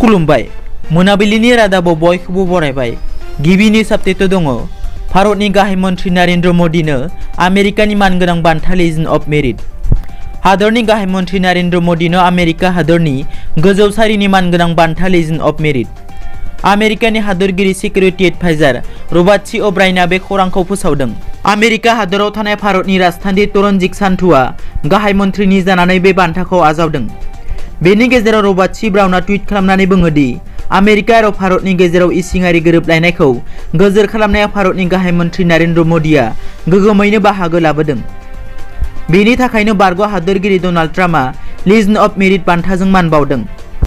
खुलुमबाय मोनाबिलिनि रादाबाव बयखौबो बरायबाय। गिबिनि साबटेटआव दङ भारतनि गाहाय मन्त्रि नरेन्द्र मोदीनो आमेरिकानि मानगोनां बान्था लिजन अफ मेरिट। हादरनि गाहाय मन्त्रि नरेन्द्र मोदीनो आमेरिका हादरनि गोजौ सारिनि मानगोनां बान्था लिजन अफ मेरिट। आमेरिकानि हादरगिरि सिकिउरिटि एडभाइजार रबार्ट सी अब्रायना बे खौरांखौ फोसावदों। आमेरिका हादराव थानाय भारतनि राजथान्थि तरनजित सान्थुआ गाहाय मन्थ्रिनि जानानै बे बान्थाखौ आजावदों। बेनि गेजेराव रबार्ट सी ब्राउनआ टुइट खालामनानै बुङो दि आमेरिका आरो भारतनि गेजेराव इसिङारि गोरोबलायनायखौ गोजोर खालामनायाव भारतनि गाहाय मन्त्रि नरेन्द्र मोदीआ गोगोमैनो बाहागो लाबोदों। बेनि थाखायनो बारग' हादरगिरि डनाल्ड ट्राम्पआ लिजन अफ मेरिट बान्थाजों मान बावदों।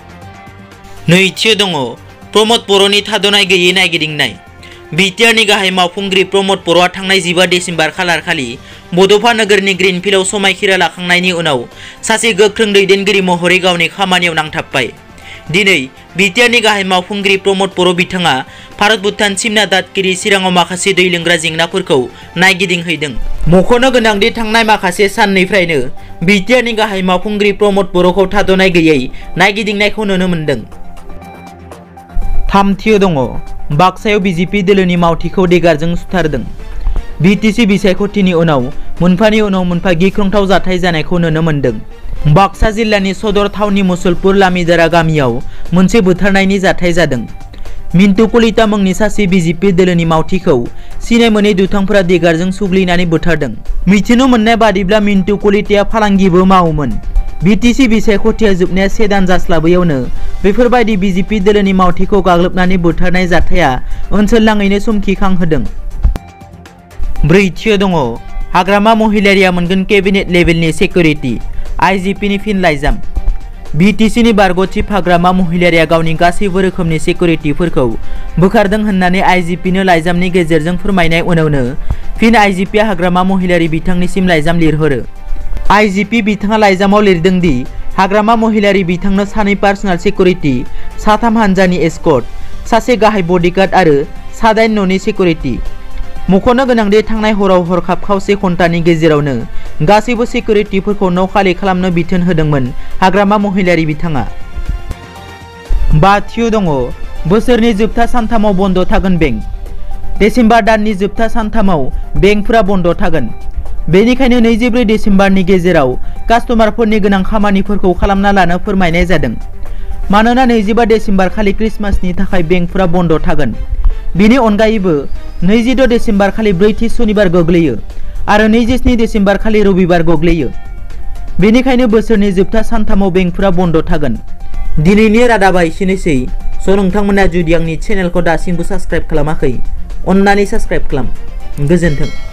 नैथियाव दङ प्रमद बर'नि थाद'नाय गैयै नायगिदिंनाय। BTRनि गाहाय मावफुंगिरि प्रमद बर'आ थांनाय 15 डिसेम्बर खालारखालि बड'फा नोगोरनि ग्रीनफिल्डआव समायखिरा लाखांनायनि उनाव सासे गोख्रों दैदेनगिरि महरै गावनि खामानियाव नांथाबबाय। दिनै BTRनि गाहाय मावफुंगिरि प्रमद बर' बिथाङा भारत भुटान सिमना दादगिरि चिराङाव माखासे दै लोंग्रा जेंनाफोरखौ नायगिदिंहैदों। मख'नो गोनांदि थांनाय माखासे साननिफ्रायनो BTRनि गाहाय मावफुंगिरि प्रमद बर'खौ थाद'नाय गैयै नायगिदिंनायखौ नुनो मोन्दों। थामथियाव दङ बाक्सायाव BJP दोलोनि मावथिखौ देगारजों सुथारदों। BTC बिसायख'थिनि उनाव मोनफानि उनाव मोनफा गिख्रंथाव जाथाय जानायखौ नुनो मोन्दों। बाक्सा जिल्लानि सदर थावनि मुसलपुर लामिदारा गामियाव मोनसे बुथारनायनि जाथाय जादों। मिन्टु कलिता मुंनि सासे BJP दोलोनि मावथिखौ सिनाय मोनै दुथांफोरा देगारजों सुग्लिनानै बुथारदों। मिथिनो मोननाय बादिब्ला मिन्टु कलिताया फालांगिबो मावोमोन। BTC बिसायख'थिया जोबनाया 1 दान जास्लाबैयावनो बेफोरबायदि BJP दोलोनि मावथिखौ गाग्लोबनानै बुथारनाय जाथाया ओनसोलनाङैनो समखिखांहोदों। ब्रैथियाव दङ हाग्रामा महिलारिया मोनगोन केबिनेट लेभेलनि सिकिउरिटि। IGPनि फिन लाइजाम। BTCनि बारग' चिफ हाग्रामा महिलारिया गावनि गासैबो रोखोमनि सिकिउरिटिफोरखौ बोखारदों होननानै IGPनो लाइजामनि गेजेरजों फोरमायनाय उनावनो फिन IGPआ हाग्रामा महिलारि बिथांनिसिम लाइजाम लिरहरो। IGP बिथाङा लाइजामाव लिरदों दि हाग्रामा महिलारि बिथांनो 2 पार्सनेल सिकिउरिटि, 3 हानजानि एस्कर्ट, 1 गाहाय बडिगार्ड आरो 7 न'नि सिकिउरिटि। मख'नो गोनांदि थांनाय हराव हरखाब खावसे घन्टानि गेजेरावनो गासैबो सिकिउरिटिफोरखौ न' खालि खालामनो बिथोन होदोंमोन हाग्रामा महिलारि बिथाङा। बाथियाव दङ बोसोरनि जोबथा सानथामाव बन्द थागोन बेंक। डिसेम्बर दाननि जोबथा सानथामाव बेंकफोरा बन्द थागोन। बेनिखायनो 24 डिसेम्बरनि गेजेराव कास्टमारफोरनि गोनां खामानिफोरखौ खालामना लानो फोरमायनाय जादों। मानोना 24 डिसेम्बर खालि क्रिसमासनि थाखाय बेंकफोरा बन्द थागोन। बेनि अनगायैबो 26 डिसेम्बर खालि 4थि सनिबार गोग्लैयो आरो 27 डिसेम्बर खालि रबिबार गोग्लैयो। बेनिखायनो बोसोरनि जोबथा सानथामाव बेंकफोरा बन्द थागोन। दिनैनि रादाबा एसेनोसै। स' नोंथांमोना जुदि आंनि चेनेलखौ दासिमबो साबस्क्राइब खालामाखै, अन्नानै साबस्क्राइब खालाम। गोजोन्थों।